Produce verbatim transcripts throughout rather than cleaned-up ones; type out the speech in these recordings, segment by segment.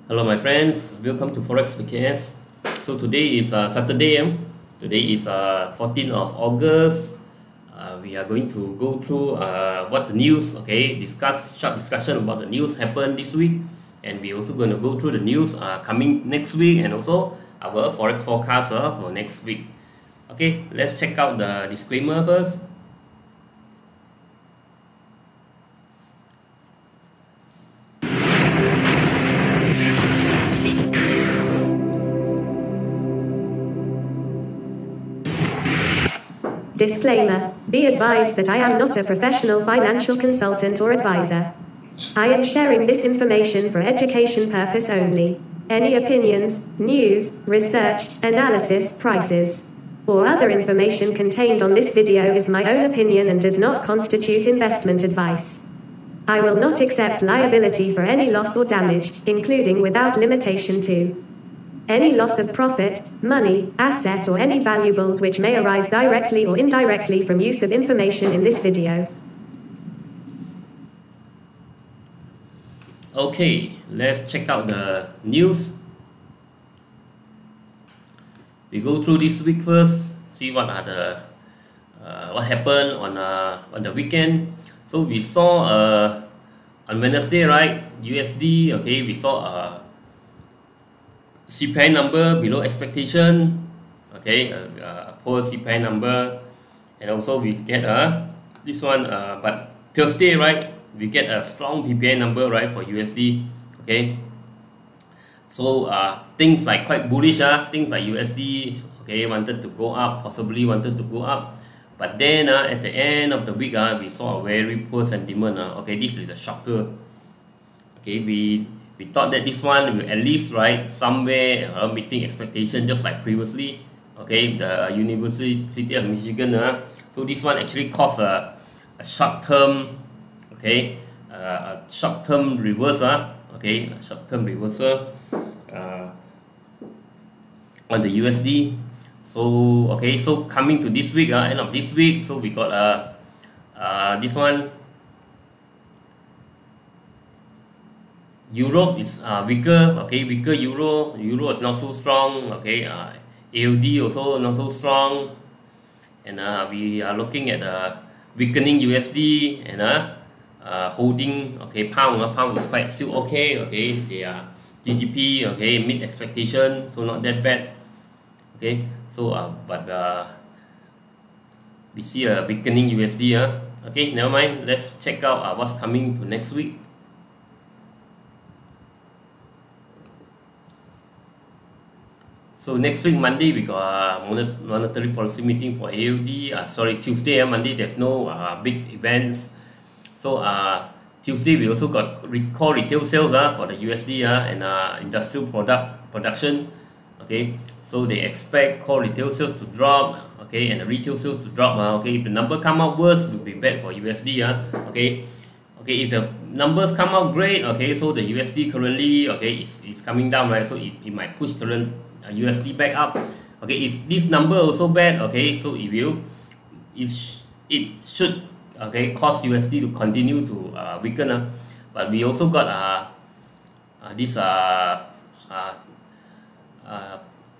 Hello my friends, welcome to Forex B K S. So today is uh, Saturday. eh? Today is uh, fourteenth of August. Uh, we are going to go through uh, what the news, okay, discuss short discussion about the news happened this week, and we also going to go through the news uh, coming next week, and also our Forex forecast uh, for next week. Okay, let's check out the disclaimer first. Disclaimer. Be advised that I am not a professional financial consultant or advisor. I am sharing this information for education purpose only. Any opinions, news, research, analysis, prices, or other information contained on this video is my own opinion and does not constitute investment advice. I will not accept liability for any loss or damage, including without limitation to any loss of profit, money, asset or any valuables which may arise directly or indirectly from use of information in this video. Okay, let's check out the news. We go through this week first, see what are the uh, what happened on uh, on the weekend. So we saw uh, on Wednesday, right, U S D, okay, we saw a C P I number below expectation, okay, a, a poor C P I number, and also we get a uh, this one, uh, but Thursday, right, we get a strong P P I number, right, for U S D, okay. So uh, things like quite bullish, uh, things like U S D, okay, wanted to go up, possibly wanted to go up, but then uh, at the end of the week, uh, we saw a very poor sentiment. Uh, okay, this is a shocker. Okay, we we thought that this one will at least, right, somewhere uh, meeting expectation, just like previously. Okay, the University of Michigan. Uh, so this one actually caused a, a short term, okay, uh, a short term reversal. Uh, okay, a short term reversal uh, on the U S D. So okay, so coming to this week, uh, end of this week, so we got uh, uh, this one. Europe is uh, weaker, okay, weaker Euro. Euro is not so strong, okay. Uh, A U D also not so strong, and uh, we are looking at uh, weakening U S D and uh, uh, holding, okay, pound. Uh, pound is quite still okay, okay. They are G D P, okay, meet expectation, so not that bad, okay. So uh, but uh, we see a weakening U S D. Uh, okay, never mind. Let's check out uh, what's coming to next week. So next week, Monday, we got a monetary policy meeting for A U D. Uh, sorry, Tuesday and Monday, there's no uh, big events. So uh, Tuesday, we also got core retail sales uh, for the U S D uh, and uh, industrial product production. Okay, so they expect core retail sales to drop, okay, and the retail sales to drop. Uh, okay, if the number come out worse, it will be bad for U S D. Uh, okay, okay, if the numbers come out great, okay, so the U S D currently, okay, is, is coming down, right? So it, it might push current U S D back up. Okay, if this number also bad, okay, so it will it, sh it should, okay, cause U S D to continue to uh, weaken. Uh. But we also got uh, uh, this uh, uh, uh,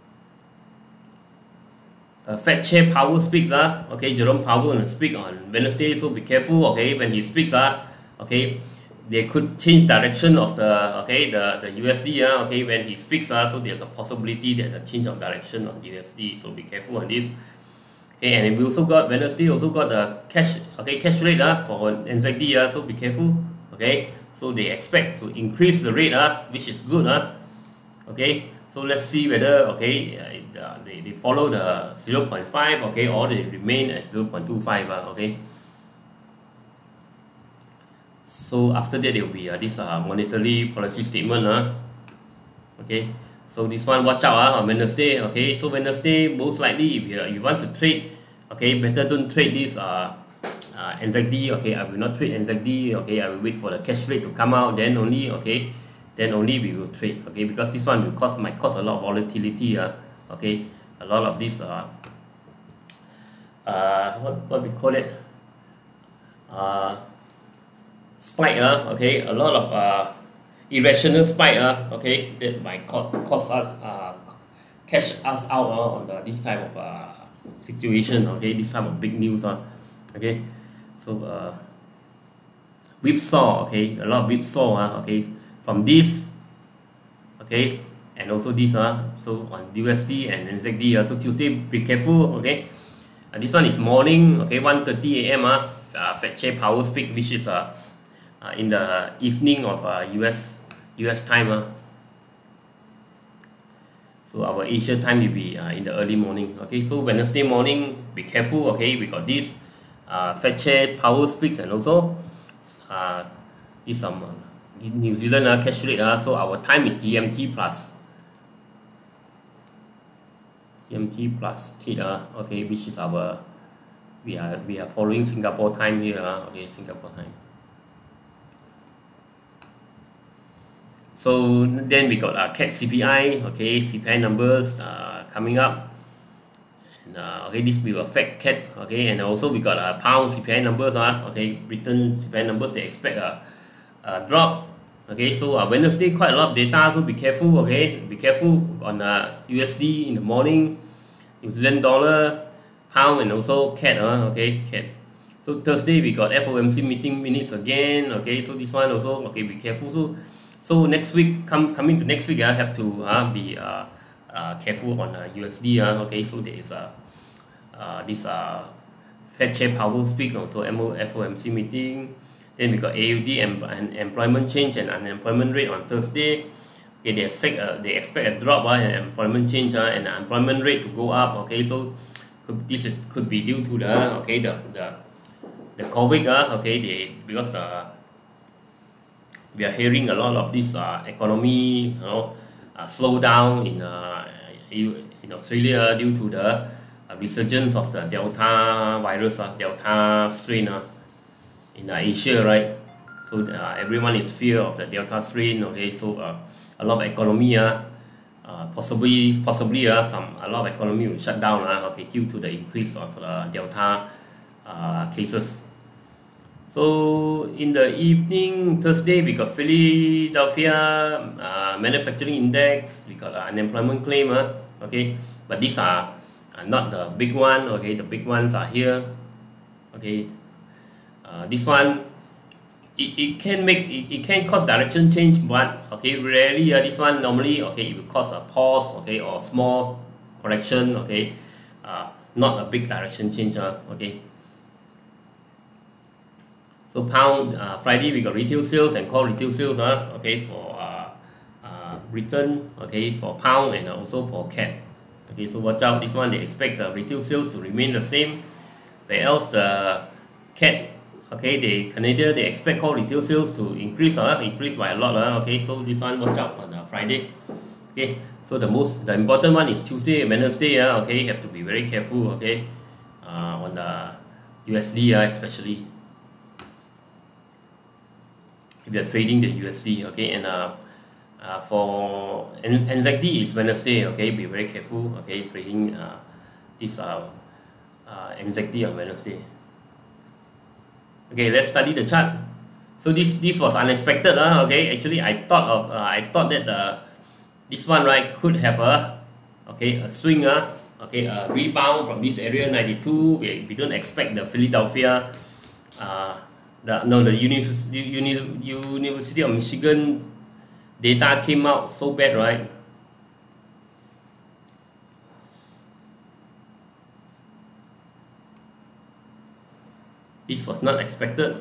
uh, Fed Chair Powell speaks. Uh, okay, Jerome Powell will speak on Wednesday, so be careful. Okay, when he speaks, uh, okay, they could change direction of the, okay, the, the U S D, uh, okay, when he speaks, uh, so there's a possibility that a change of direction on U S D, so be careful on this. Okay, and we also got Wednesday also got the cash, okay, cash rate uh, for N Z D, uh, so be careful. Okay, so they expect to increase the rate, uh, which is good. Uh, okay, so let's see whether, okay, uh, they, they follow the zero point five, okay, or they remain at zero point two five. Uh, okay. So after that, there will be uh, this uh, monetary policy statement. Uh. Okay, so this one, watch out uh, on Wednesday. Okay, so Wednesday, most likely, if you, uh, you want to trade, okay, better don't trade this uh, uh, N Z D. Okay, I will not trade N Z D. Okay, I will wait for the cash rate to come out. Then only, okay, then only we will trade. Okay, because this one will cause might cause a lot of volatility. Uh. Okay, a lot of this uh, uh, what what we call it. Uh, spike, uh, okay, a lot of uh, irrational spike, uh, okay, that might cause us, uh, catch us out uh, on the, this type of uh, situation, okay, this type of big news, uh, okay. So uh, whipsaw, okay, a lot of whipsaw, uh, okay, from this, okay, and also this, uh, so on U S D and N Z D, uh, so Tuesday, be careful, okay. Uh, this one is morning, okay, one thirty A M uh, uh, Fed Chair Powell speak, which is uh, uh, in the evening of uh, U S U S time. Uh. So our Asia time will be uh, in the early morning. Okay, so Wednesday morning, be careful. Okay, we got this uh, Fed Chair Powell speaks, and also uh, this um, New Zealand uh, cash rate. Uh, so our time is G M T plus G M T plus eight. Uh, okay, which is our we are we are following Singapore time here. Uh, okay, Singapore time. So then we got uh, C A D C P I, okay, C P I numbers uh, coming up, and uh, okay, this will affect C A D, okay, and also we got uh, pound C P I numbers, uh, okay, Britain C P I numbers, they expect a, a drop, okay, so uh, Wednesday quite a lot of data, so be careful, okay, be careful on uh, U S D in the morning, New Zealand dollar, pound, and also C A D, uh, okay, C A D. So Thursday we got F O M C meeting minutes again, okay, so this one also, okay, be careful. So So next week, come coming to next week, I have to uh, be uh, uh, careful on uh, U S D. Uh, okay, so there is a uh, this uh, Fed Chair Powell speaks, also F O M C meeting. Then we got A U D and, and employment change and unemployment rate on Thursday. Okay, they expect uh, they expect a drop uh, in employment change uh, and employment rate to go up. Okay, so could, this is could be due to the okay the the the COVID. Uh, okay, they because the uh, we are hearing a lot of this uh, economy, you know, uh, slowdown in uh, in Australia due to the uh, resurgence of the Delta virus, uh, Delta strain uh, in uh, Asia, right? So uh, everyone is fear of the Delta strain. Okay, so uh, a lot of economy, uh, uh, possibly possibly uh, some a lot of economy will shut down. Uh, okay, due to the increase of uh, Delta uh, cases. So in the evening, Thursday, we got Philadelphia uh, manufacturing index, we got uh, unemployment claim, uh, okay, but these are uh, not the big one, okay, the big ones are here, okay, uh, this one, it, it can make, it, it can cause direction change, but, okay, rarely, uh, this one normally, okay, it will cause a pause, okay, or small correction, okay, uh, not a big direction change, uh, okay. So pound, uh, Friday we got retail sales and core retail sales, uh, okay, for uh, uh, Britain, okay, for pound and also for C A D. Okay, so watch out, this one they expect the retail sales to remain the same, where else the C A D, okay, the Canada, they expect core retail sales to increase, uh, increase by a lot, uh, okay, so this one watch out on uh, Friday. Okay, so the most, the important one is Tuesday and Wednesday, uh, okay, you have to be very careful, okay, uh, on the U S D, uh, especially if you are trading the U S D, okay, and uh, uh, for N Z D is Wednesday, okay, be very careful, okay, trading uh, this uh, uh, N Z D on Wednesday. Okay, let's study the chart. So this this was unexpected, uh, okay. Actually, I thought of uh, I thought that the this one right could have a okay a swing, uh, okay, a rebound from this area ninety-two. We, we don't expect the Philadelphia. Uh, The, no, the University, Uni, University of Michigan data came out so bad, right? This was not expected.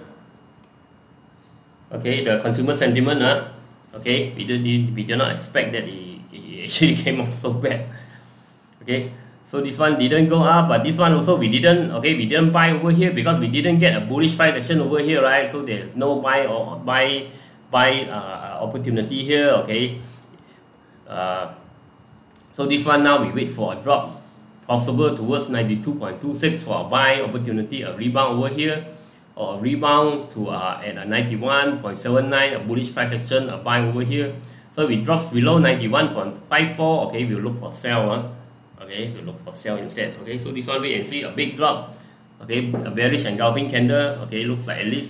Okay, the consumer sentiment, uh, okay, we did, we did not expect that it, it actually came out so bad. Okay. So this one didn't go up, but this one also we didn't, okay, we didn't buy over here because we didn't get a bullish price action over here, right? So there's no buy or buy buy uh, opportunity here, okay. Uh, so this one now we wait for a drop possible towards ninety-two point two six for a buy opportunity, a rebound over here, or a rebound to uh, at a ninety-one point seven nine, a bullish price action, a buy over here. So if it drops below ninety-one point five four, okay, we'll look for sell. Huh? Okay, we look for sell instead. Okay, so this one we can see a big drop. Okay, a bearish engulfing candle. Okay, looks like at least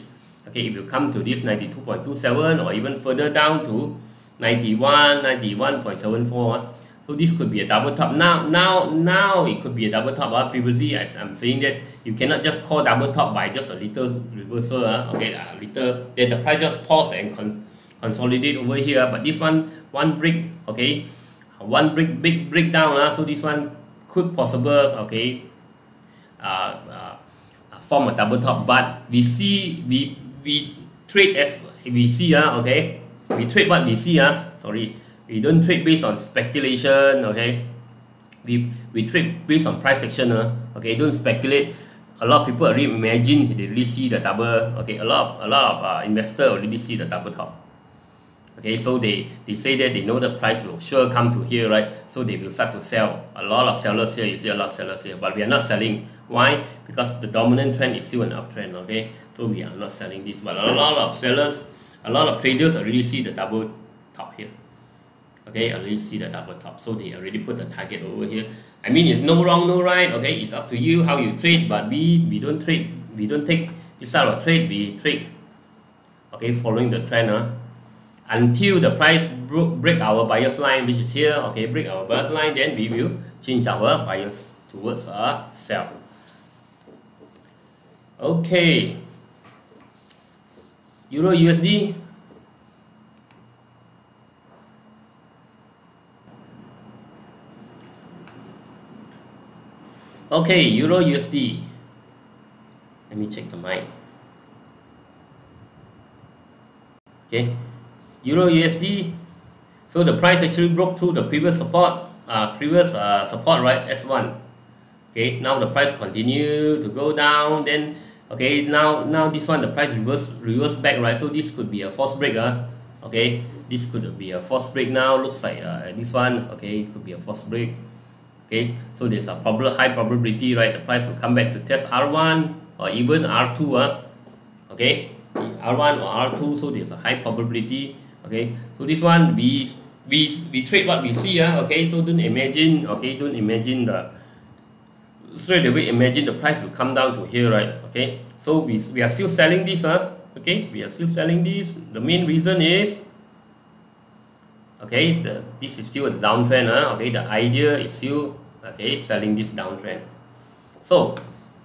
Okay, if you come to this ninety-two point two seven or even further down to ninety-one, ninety-one point seven four, uh, so this could be a double top. Now, now, now it could be a double top. Uh, previously, as I'm saying that you cannot just call double top by just a little reversal. Uh, okay, a little. Then the price just pause and con consolidate over here. But this one, one break, okay, one break, big breakdown. Uh, so this one could possible, okay, uh, uh, form a double top. But we see we we trade as we see. Uh, okay, we trade what we see. Uh, sorry. We don't trade based on speculation, okay? We we trade based on price action, uh, okay? Don't speculate. A lot of people already imagine they really see the double, okay? A lot of, a lot of uh, investors already see the double top, okay? So they they say that they know the price will sure come to here, right? So they will start to sell. A lot of sellers here, you see a lot of sellers here, but we are not selling. Why? Because the dominant trend is still an uptrend, okay? So we are not selling this, but a lot of sellers, a lot of traders already see the double top here. Okay, I already see the double top, so they already put the target over here. I mean, it's no wrong, no right. Okay, it's up to you how you trade, but we we don't trade, we don't take this type of trade. We trade, okay, following the trend, huh? Until the price break our buyer's line, which is here. Okay, break our buyer's line, then we will change our buyers towards a sell. Okay, Euro U S D. Okay, Euro U S D. Let me check the mic. Okay, Euro U S D. So the price actually broke through the previous support, uh, previous uh, support, right? S one. Okay, now the price continue to go down. Then, okay, now now this one the price reverse reverse back, right? So this could be a false break, uh. Okay, this could be a false break now. Looks like uh, this one. Okay, it could be a false break. Okay, so there's a probable high probability, right? The price will come back to test R one or even R two. Uh, okay, R one or R two. So there's a high probability. Okay, so this one we we we trade what we see. Uh, okay, so don't imagine. Okay, don't imagine the straight away. Imagine the price will come down to here, right? Okay, so we we are still selling this. Uh, okay, we are still selling this. The main reason is, okay, the, this is still a downtrend. Uh, okay, the idea is still, okay, selling this downtrend. So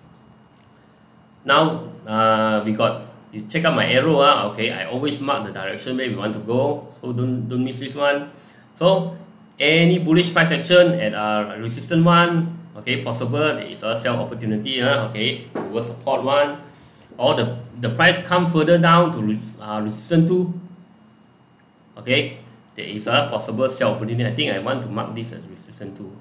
now uh, we got, you check out my arrow. Uh, okay, I always mark the direction where we want to go, so don't don't miss this one. So any bullish price action at uh, resistance one, okay, possible there is a sell opportunity. Uh, okay, towards support one, or the the price come further down to uh, resistance two. Okay, there is a possible sell opportunity. I think I want to mark this as resistance two.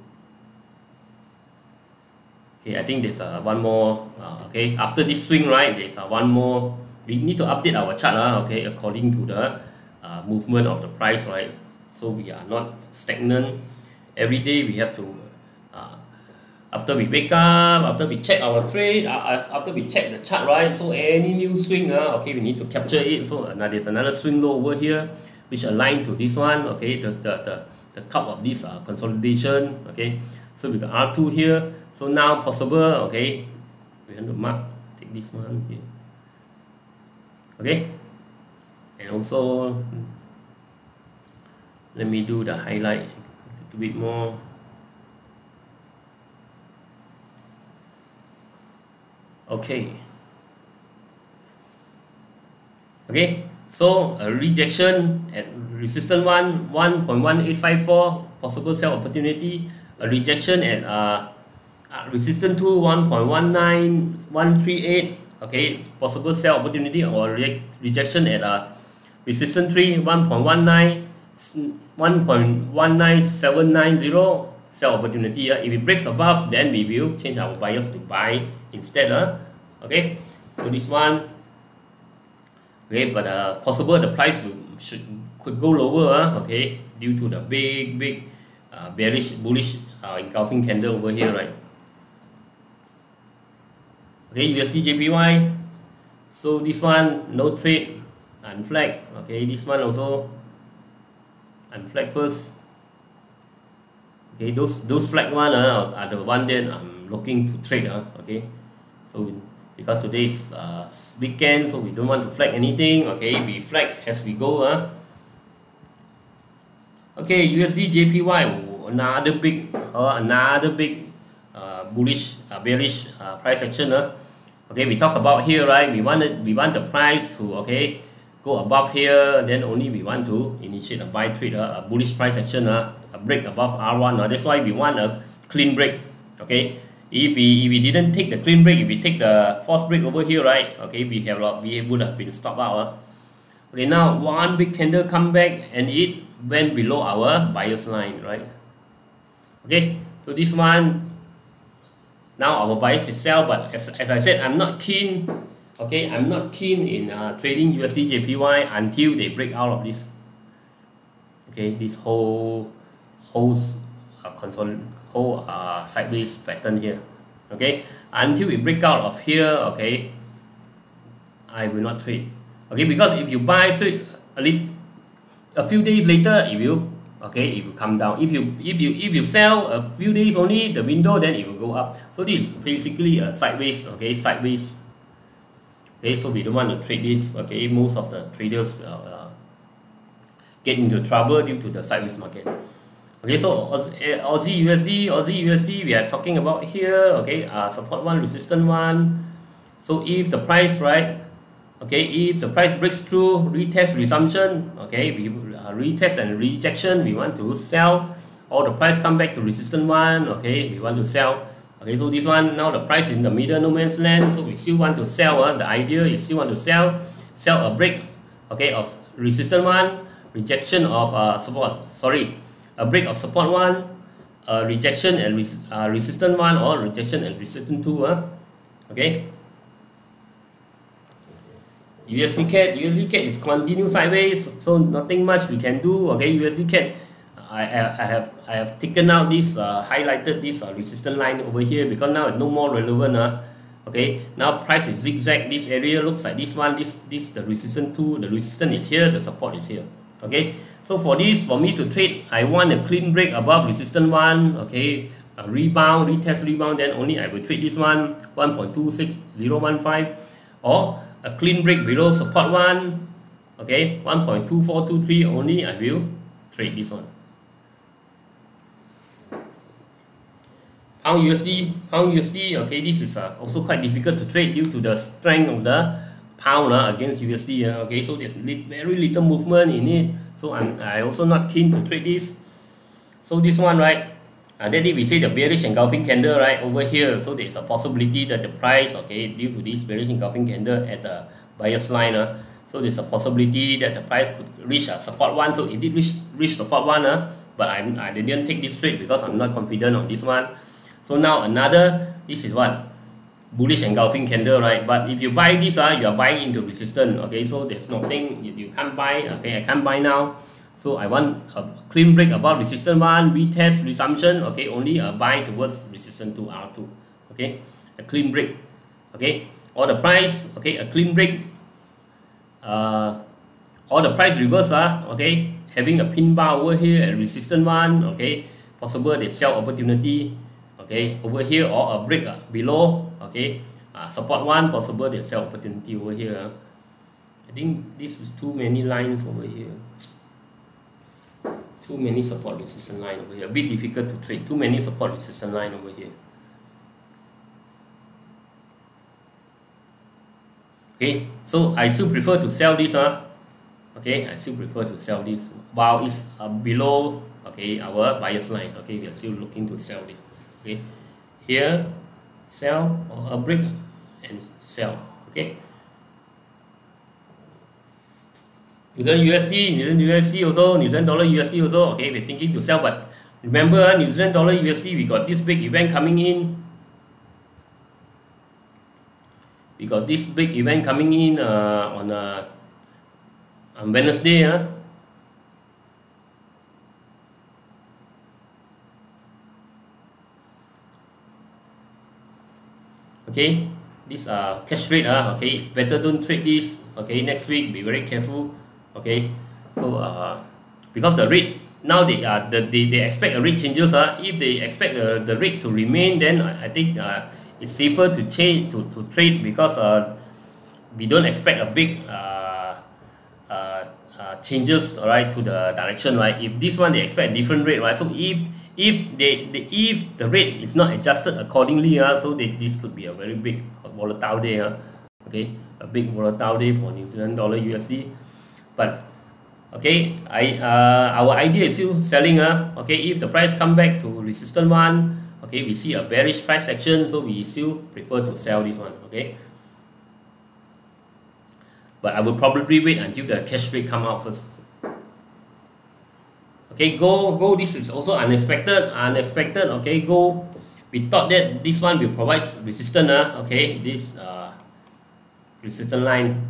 Okay, I think there's a one more. Uh, okay, after this swing, right, there's a one more. We need to update our chart. Uh, okay, according to the uh, movement of the price, right. So we are not stagnant. Every day we have to. Uh, after we wake up, after we check our trade, uh, after we check the chart, right. So any new swing, uh, okay, we need to capture it. So uh, there's another swing low over here, which align to this one. Okay, the the the, the top of this uh, consolidation. Okay, so we got R two here. So now possible. Okay, we want to mark, take this one here. Okay, and also let me do the highlight a little bit more. Okay. Okay, so a rejection at resistance one, one point one eight five four, possible sell opportunity. A rejection at uh, resistance two, one point one nine one three eight, okay, possible sell opportunity. Or re rejection at uh, resistance three, one point one nine, one point one nine seven nine zero, sell opportunity. Uh. If it breaks above, then we will change our buyers to buy instead. Uh. Okay, so this one. Okay, but uh, possible the price will, should could go lower. Uh, okay, due to the big big uh, bearish bullish uh, engulfing candle over here, right? Okay, U S D J P Y. So this one no trade, unflag. Okay, this one also unflag first. Okay, those those flag one uh, are the one that I'm looking to trade. Uh, okay, so because today is uh, weekend, so we don't want to flag anything. Okay, we flag as we go. Uh. Okay, U S D J P Y, another big uh, another big uh, bullish uh, bearish uh, price action. Uh. Okay, we talk about here, right? We want it, we want the price to okay go above here, then only we want to initiate a buy trade, uh, a bullish price action, uh, a break above R one. Uh. That's why we want a clean break. Okay, if we if we didn't take the clean break, if we take the false break over here, right? Okay, we have we would have been stopped out. Uh. Okay, now one big candle come back and it went below our buyer's line, right? Okay, so this one now our buyers is sell, but as, as I said, I'm not keen. Okay, I'm not keen in uh, trading U S D J P Y until they break out of this. Okay, this whole whole uh, console whole uh, sideways pattern here. Okay, until we break out of here, okay, I will not trade. Okay, because if you buy so a little, a few days later, it will okay, it will come down. If you if you if you sell a few days only the window, then it will go up. So this is basically a sideways. Okay, sideways. Okay, so we don't want to trade this. Okay, most of the traders will uh, get into trouble due to the sideways market. Okay, so Aussie U S D, Aussie U S D, we are talking about here. Okay, uh, support one, resistance one. So if the price, right, okay, if the price breaks through, retest, resumption, okay, we uh, retest and rejection, we want to sell. Or the price come back to resistance one, okay, we want to sell. Okay, so this one now the price is in the middle no man's land, so we still want to sell. Uh, the idea is still want to sell, sell a break, okay, of resistance one, rejection of uh, support. Sorry. A break of support one, uh, rejection and res uh, resistance one, or rejection and resistance two. Uh. Okay. U S D C A D, U S D C A D is continue sideways, so nothing much we can do. Okay, U S D C A D, I, I have I have taken out this uh, highlighted this uh, resistance line over here because now it's no more relevant. Uh. Okay, now price is zigzag. This area looks like this one. This this the resistance two. The resistance is here. The support is here. Okay, so for this, for me to trade, I want a clean break above resistance one. Okay, a rebound, retest, rebound, then only I will trade this one, one point two six zero one five, or a clean break below support one. Okay, one point two four two three, only I will trade this one. Pound U S D, Pound U S D. Okay, this is uh, also quite difficult to trade due to the strength of the pound uh, against U S D. Uh, okay, so there's li very little movement in it. So I'm I also not keen to trade this. So this one, right? Uh, that we say the bearish engulfing candle, right, over here. So there's a possibility that the price, okay, due to this bearish engulfing candle at the buyer's line, uh, so there's a possibility that the price could reach a uh, support one. So it did reach reach support one, uh, but I'm I didn't take this trade because I'm not confident on this one. So now another, this is what? Bullish engulfing candle, right? But if you buy this, uh, you are buying into resistance. Okay, so there's nothing you, you can't buy. Okay, I can't buy now. So I want a clean break above resistance one, retest, resumption. Okay, only a buy towards resistance two, R two. Okay, a clean break. Okay, or the price. Okay, a clean break. Uh, or the price reverse. Uh, okay, having a pin bar over here at resistance one. Okay, possible they sell opportunity. Okay, over here, or a break uh, below. Okay, uh, support one, possible the sell opportunity over here. I think this is too many lines over here. Too many support resistance line over here. A bit difficult to trade. Too many support resistance line over here. Okay, so I still prefer to sell this. Huh? Okay, I still prefer to sell this while it's uh, below. Okay, our buyer's line. Okay, we are still looking to sell this. Okay, here. Sell or a break and sell. Okay. New Zealand U S D, New Zealand U S D also, New Zealand dollar U S D also. Okay, we're thinking to sell, but remember, uh, New Zealand dollar U S D, we got this big event coming in. We got this big event coming in uh, on uh, on Wednesday. Uh. Okay, this uh cash rate, uh, okay, it's better don't trade this. Okay, next week be very careful. Okay, so uh because the rate now they uh the, they, they expect a rate changes. Uh, if they expect the, the rate to remain, then I think uh it's safer to change to, to trade because uh, we don't expect a big uh, uh, uh, changes, all right, to the direction, right? If this one they expect a different rate, right? So if if they, they if the rate is not adjusted accordingly, uh, so they, this could be a very big volatile day, uh, okay, a big volatile day for New Zealand dollar U S D. But okay, I uh, our idea is still selling, uh, okay. If the price come back to resistance one, okay, we see a bearish price action, so we still prefer to sell this one, okay. But I will probably wait until the cash rate come out first. Okay, go go. This is also unexpected, unexpected. Okay, go. We thought that this one will provide resistance, uh, okay. This uh, resistance line.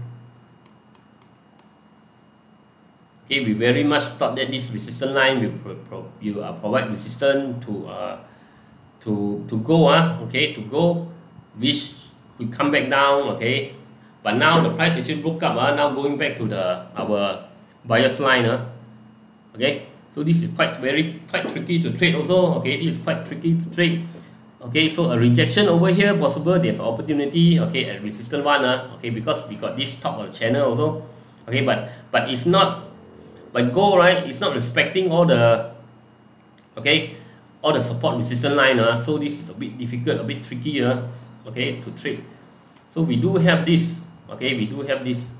Okay, we very much thought that this resistance line will pro pro you uh, provide resistance to uh to to go uh, okay to go, which could come back down, okay. But now the price actually broke up, uh, now going back to the our buyer's line, uh, okay. So this is quite very quite tricky to trade also, okay. This is quite tricky to trade, okay. So a rejection over here possible. There's opportunity, okay, at resistance one, uh, okay, because we got this top of the channel also, okay. But but it's not. But gold, right, it's not respecting all the, okay, all the support resistance line, uh, so this is a bit difficult, a bit tricky, uh, okay, to trade. So we do have this, okay, we do have this.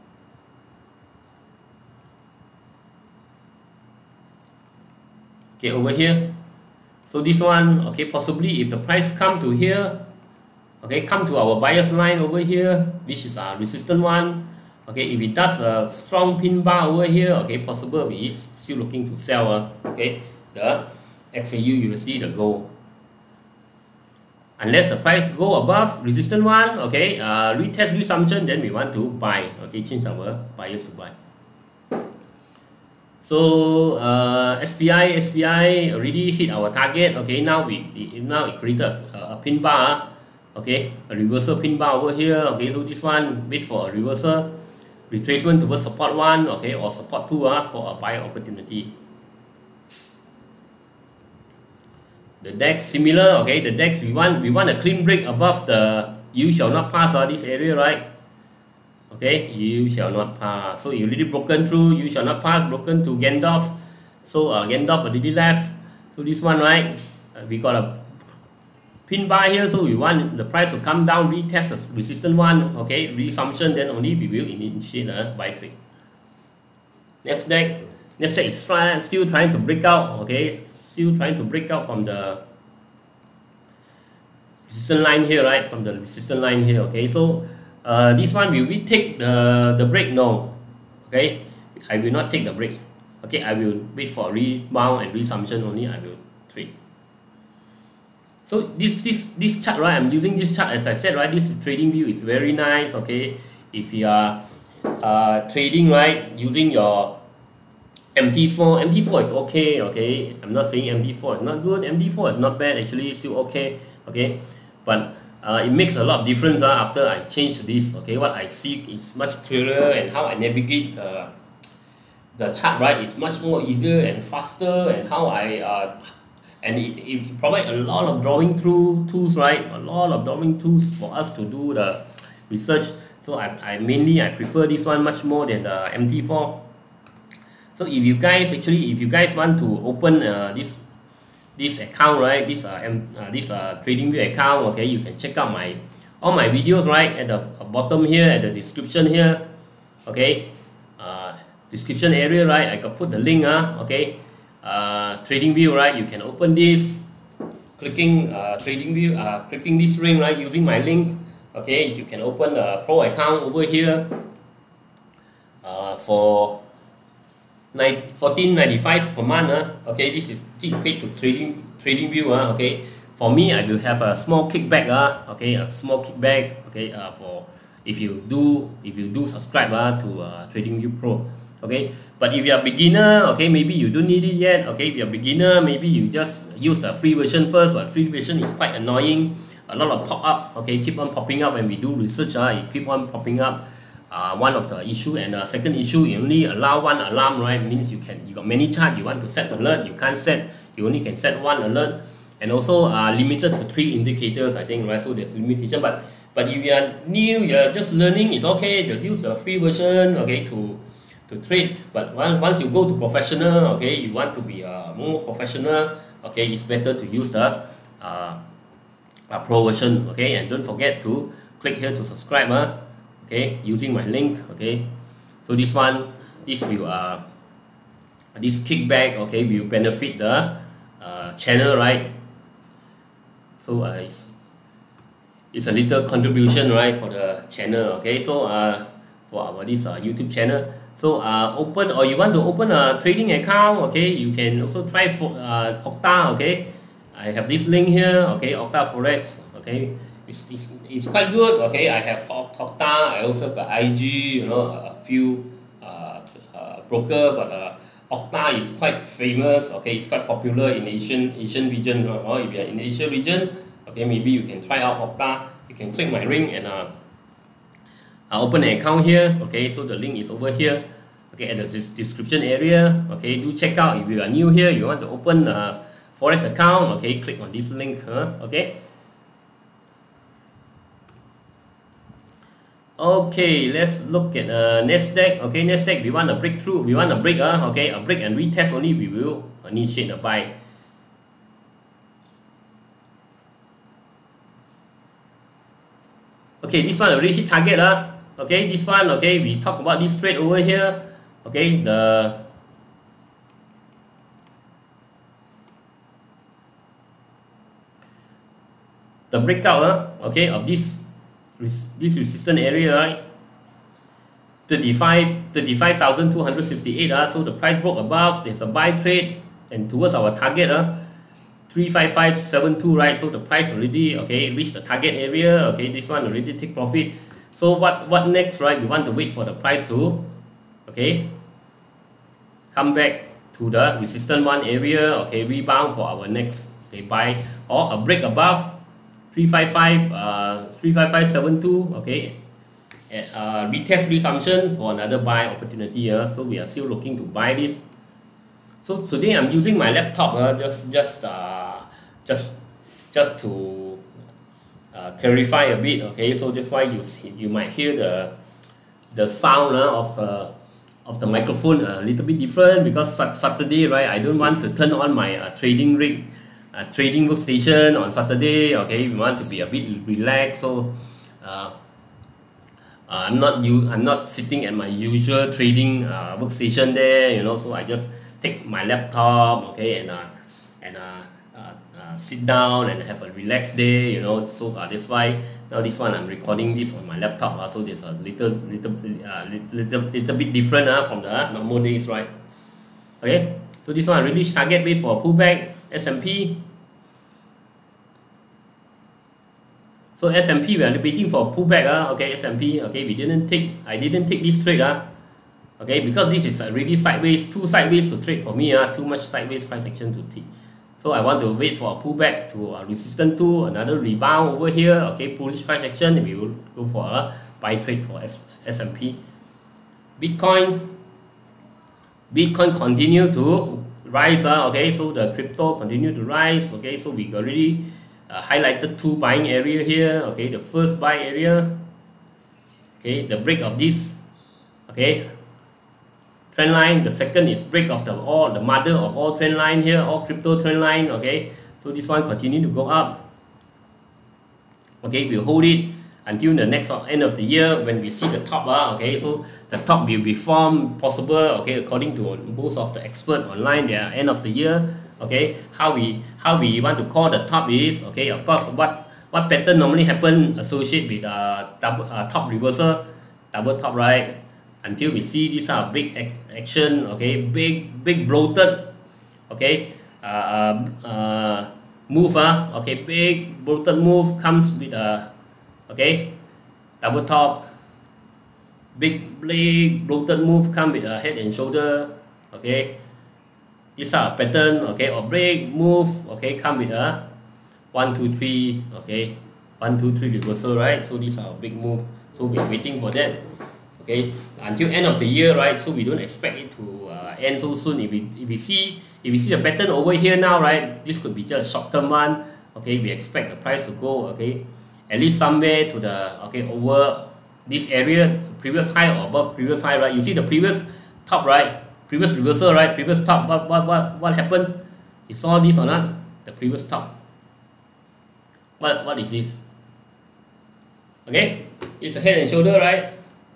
Okay, over here. So this one, okay, possibly if the price come to here, okay, come to our buyer's line over here, which is our resistance one. Okay, if it does a strong pin bar over here, okay, possible we is still looking to sell, uh, okay, the X A U U S D, the gold. Unless the price go above resistance one, okay, uh, retest resumption, then we want to buy, okay, change our buyers to buy. So uh, S P I, S P I already hit our target, okay. Now we now it created a, a pin bar, okay, a reversal pin bar over here, okay. So this one wait for a reversal. Retracement towards support one, okay, or support two, uh, for a buy opportunity. The D E X similar, okay. The D E X we want we want a clean break above the you shall not pass, uh, this area, right? Okay, you shall not pass. So you already broken through you shall not pass, broken to Gandalf. So uh, Gandalf already left. So this one, right? Uh, we got a pin bar here, so we want the price to come down, retest the resistance one, okay, resumption, then only we will initiate a buy trade. Nasdaq, Nasdaq is try, still trying to break out, okay, still trying to break out from the resistance line here, right, from the resistance line here, okay. So uh, this one, will we take the, the break? No, okay, I will not take the break, okay, I will wait for a rebound and resumption only, I will trade. So this this this chart, right, I'm using this chart as I said, right, this trading view is very nice, okay. If you are uh, trading, right, using your M T four, M T four is okay, okay. I'm not saying M T four is not good, M T four is not bad, actually still okay, okay. But uh, it makes a lot of difference uh, after I change this, okay. What I see is much clearer, and how I navigate uh, the chart, right, is much more easier and faster, and how I uh, and it, it provides a lot of drawing through tools, right? A lot of drawing tools for us to do the research. So I, I mainly I prefer this one much more than the M T four. So if you guys actually if you guys want to open uh, this this account, right? This uh, M, uh this uh TradingView account, okay, you can check out my all my videos, right, at the bottom here, at the description here, okay. Uh, description area, right? I can put the link, uh, okay. Uh, TradingView, right? You can open this, clicking uh, TradingView, uh, clicking this ring, right? Using my link, okay. You can open a pro account over here uh, for fourteen ninety-five per month. Uh, okay, this is this is paid to Trading TradingView. Uh, okay, for me, I will have a small kickback. Uh, okay, a small kickback. Okay, uh, for if you do if you do subscribe uh, to uh, TradingView Pro. Okay, but if you're a beginner, okay, maybe you don't need it yet. Okay, if you're a beginner, maybe you just use the free version first. But free version is quite annoying. A lot of pop up. Okay, keep on popping up when we do research. Uh, it keep on popping up. Uh, one of the issue, and uh, second issue, you only allow one alarm, right? Means you can you got many charts. You want to set alert, you can't set. You only can set one alert. and also uh, limited to three indicators, I think, right? So there's limitation, but but if you are new, you're just learning, it's okay, just use a free version, okay, to to trade. But once once you go to professional, okay, you want to be uh, more professional, okay, it's better to use the uh, uh, pro version, okay, and don't forget to click here to subscribe, uh, okay, using my link, okay. So this one, this will uh, this kickback, okay, will benefit the uh, channel, right? So uh, it's, it's a little contribution, right, for the channel, okay. So uh, for our this uh, YouTube channel, so uh, open, or you want to open a trading account, okay, you can also try for uh, Okta, okay. I have this link here, okay, Okta Forex, okay. It's, it's, it's quite good, okay. I have Okta, I also got I G, you know, a few uh, uh, broker, but uh, Okta is quite famous, okay. It's quite popular in Asian Asian region, or if you're in Asia region, okay, maybe you can try out Okta. You can click my link and uh, I'll open an account here, okay. So the link is over here, okay, at the description area, okay. Do check out if you are new here, you want to open a Forex account, okay. Click on this link, huh? Okay. Okay, let's look at uh, Nasdaq. Okay, Nasdaq, we want a breakthrough, we want a break, uh, okay, a break and retest only, we will initiate a buy. Okay, this one already hit target, uh. Okay, this one, okay, we talk about this trade over here. Okay, the the breakout, uh, okay, of this this resistance area, right? thirty-five thousand two hundred sixty-eight, uh, so the price broke above, there's a buy trade, and towards our target, uh, three five five seven two, right? So the price already, okay, reached the target area, okay, this one already take profit. So what what next, right? We want to wait for the price to, okay, come back to the resistance one area, okay, rebound for our next, okay, buy, or a break above three five five uh three five five seven two, okay, and uh retest resumption for another buy opportunity. Uh, so we are still looking to buy this. So today I'm using my laptop, uh, just just uh just just to uh, clarify a bit, okay. So that's why you see, you might hear the the sound uh, of the of the microphone a little bit different, because Saturday, right, I don't want to turn on my uh, trading rig Uh, trading workstation on Saturday, okay. We want to be a bit relaxed, so uh, uh, I'm not you I'm not sitting at my usual trading uh, workstation there, you know. So I just take my laptop, okay, and uh, and uh, uh, uh, sit down and have a relaxed day, you know. So uh, that's why now this one I'm recording this on my laptop. Uh, so there's a little little uh, little little bit different uh, from the uh, normal days, right? Okay. So this one I really target wait for a pullback. S and P. So S and P, we are waiting for a pullback. Uh, okay, S and P. Okay, we didn't take. I didn't take this trade. Uh, okay, because this is already sideways. Too sideways to trade for me. Uh, too much sideways price action to take. So I want to wait for a pullback to uh, resistance two, another rebound over here. Okay, bullish price action. We will go for a buy trade for S and P. Bitcoin. Bitcoin continue to rise, uh, okay, so the crypto continue to rise, okay. So we already uh, highlighted two buying area here, okay. The first buy area, okay, the break of this, okay, trend line. The second is break of the all the mother of all trend line here, all crypto trend line, okay. So this one continue to go up, okay. We'll hold it until the next end of the year when we see the top, uh, okay. So the top will be formed possible, okay, according to most of the experts online. They are end of the year, okay. How we how we want to call the top is, okay, of course, what what pattern normally happen associate with uh, double uh, top reversal, double top, right? Until we see this uh, big ac action, okay, big big bloated, okay, uh, uh, move, uh, okay, big bloated move comes with a uh, okay, double top. Big, big bloated move come with a head and shoulder, okay. These are a pattern, okay, or break move, okay, come with a one, two, three, okay, one, two, three reversal, right? So these are a big move. So we're waiting for that, okay, until end of the year, right? So we don't expect it to uh, end so soon. If we if we see if we see the pattern over here now, right? This could be just a short term one. Okay, we expect the price to go, okay, at least somewhere to the, okay, over this area, previous high or above previous high, right? You see the previous top, right? Previous reversal, right? Previous top. What what what what happened? You saw this or not? The previous top. What what is this? Okay, it's a head and shoulder, right?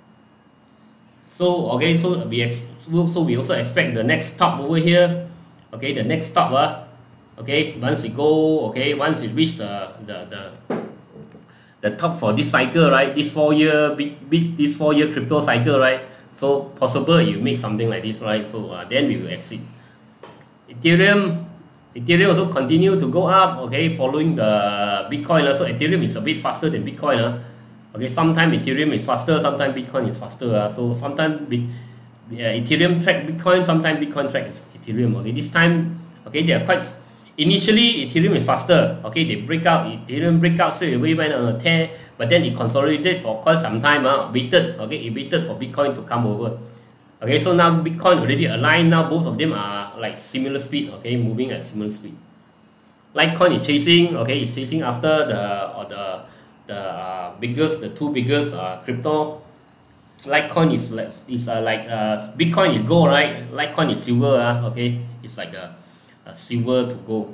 So okay, so we ex so we also expect the next top over here. Okay, the next top, uh, okay, once we go, okay, once we reach the the the the top for this cycle, right? This four year big big this four year crypto cycle, right? So possible you make something like this, right? So uh, then we will exit. Ethereum, Ethereum also continue to go up, okay, following the Bitcoin. Uh, so Ethereum is a bit faster than Bitcoin. Uh. Okay, sometimes Ethereum is faster, sometimes Bitcoin is faster. Uh. So sometimes uh, Ethereum track Bitcoin, sometimes Bitcoin track Ethereum. Okay, this time, okay, they are quite. Initially, Ethereum is faster. Okay, they break out. Ethereum break out straight away, went on a tear, but then it consolidated for quite some time. Uh, waited. Okay, it waited for Bitcoin to come over. Okay, so now Bitcoin already aligned. Now both of them are like similar speed. Okay, moving at similar speed. Litecoin is chasing. Okay, it's chasing after the or the the uh, biggest, the two biggest uh, crypto. Litecoin is like is uh, like uh, Bitcoin is gold, right? Litecoin is silver. Uh, okay, it's like a, a silver to gold.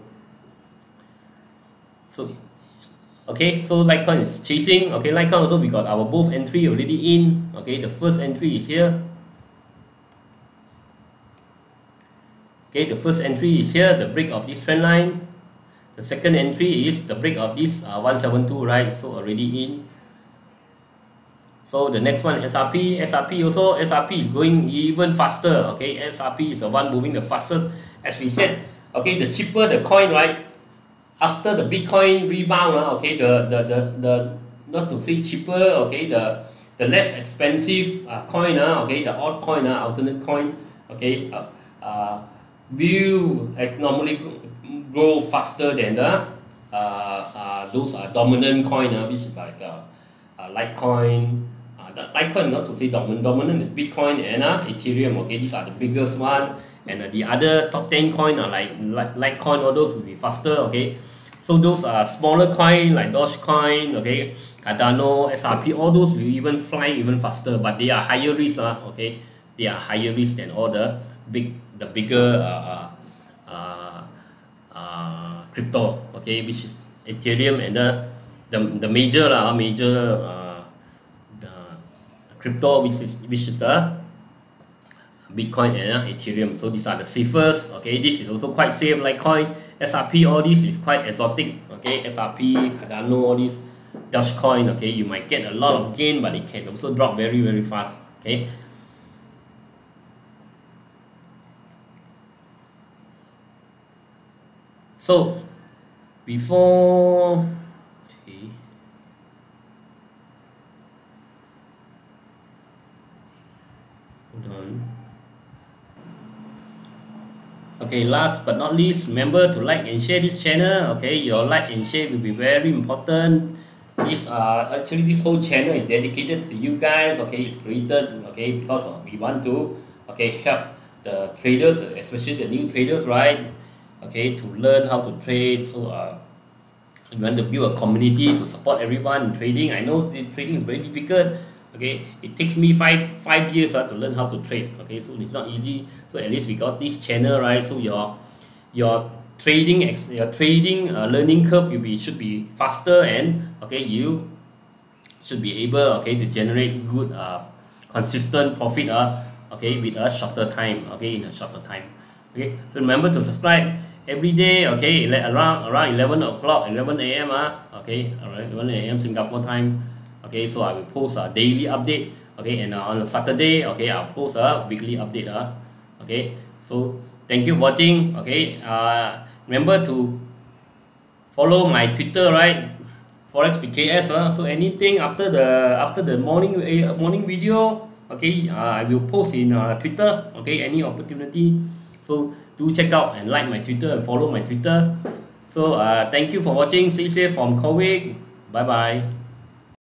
So, okay, so Litecoin is chasing. Okay, Litecoin also we got our both entry already in. Okay, the first entry is here. Okay, the first entry is here, the break of this trend line. The second entry is the break of this uh, one seventy-two, right? So already in. So the next one, S R P. S R P also, S R P is going even faster. Okay, S R P is the one moving the fastest. As we said, okay, the cheaper the coin, right? After the Bitcoin rebound, uh, okay, the, the, the, the, not to say cheaper, okay, the, the less expensive uh, coin, uh, okay, the altcoin, uh, alternate coin, okay, uh, uh, will normally grow faster than the uh, uh, those uh, dominant coin, uh, which is like uh, uh, Litecoin. Uh, the Litecoin, not to say dominant, dominant is Bitcoin and uh, Ethereum. Okay, these are the biggest one, and uh, the other top ten coin are like Litecoin. All those will be faster. Okay, so those are uh, smaller coin like Dogecoin, okay, Cardano, S R P, all those will even fly even faster, but they are higher risk. Uh, okay, they are higher risk than all the big. The bigger uh, uh, uh, crypto, okay, which is Ethereum and the the, the major uh, major uh, the crypto, which is which is the Bitcoin and uh, Ethereum. So these are the safest. Okay, this is also quite safe. Litecoin, S R P, all this is quite exotic. Okay, S R P, Cardano, all this, Dogecoin. Okay, you might get a lot of gain, but it can also drop very very fast. Okay. So, before, okay, hold on. Okay, last but not least, remember to like and share this channel. Okay, your like and share will be very important. This uh actually this whole channel is dedicated to you guys. Okay, it's created okay because of, we want to okay help the traders, especially the new traders, right? Okay, to learn how to trade. So uh, you want to build a community to support everyone in trading. I know the trading is very difficult. Okay, it takes me five five years uh, to learn how to trade. Okay, so it's not easy. So at least we got this channel, right? So your your trading your trading uh, learning curve will be should be faster, and okay, you should be able okay to generate good uh, consistent profit uh, okay with a shorter time. Okay, in a shorter time. Okay, so remember to subscribe every day. Okay, around around eleven o'clock, eleven A M ah. Okay, alright, eleven A M Singapore time. Okay, so I will post a daily update. Okay, and uh, on a Saturday, okay, I'll post a weekly update. Uh, okay, so thank you for watching. Okay, uh, remember to follow my Twitter, right? Forex P K S. Uh, so anything after the after the morning uh, morning video, okay, uh, I will post in uh, Twitter. Okay, any opportunity. So do check out and like my Twitter and follow my Twitter. So uh, thank you for watching. Stay safe from COVID. Bye bye.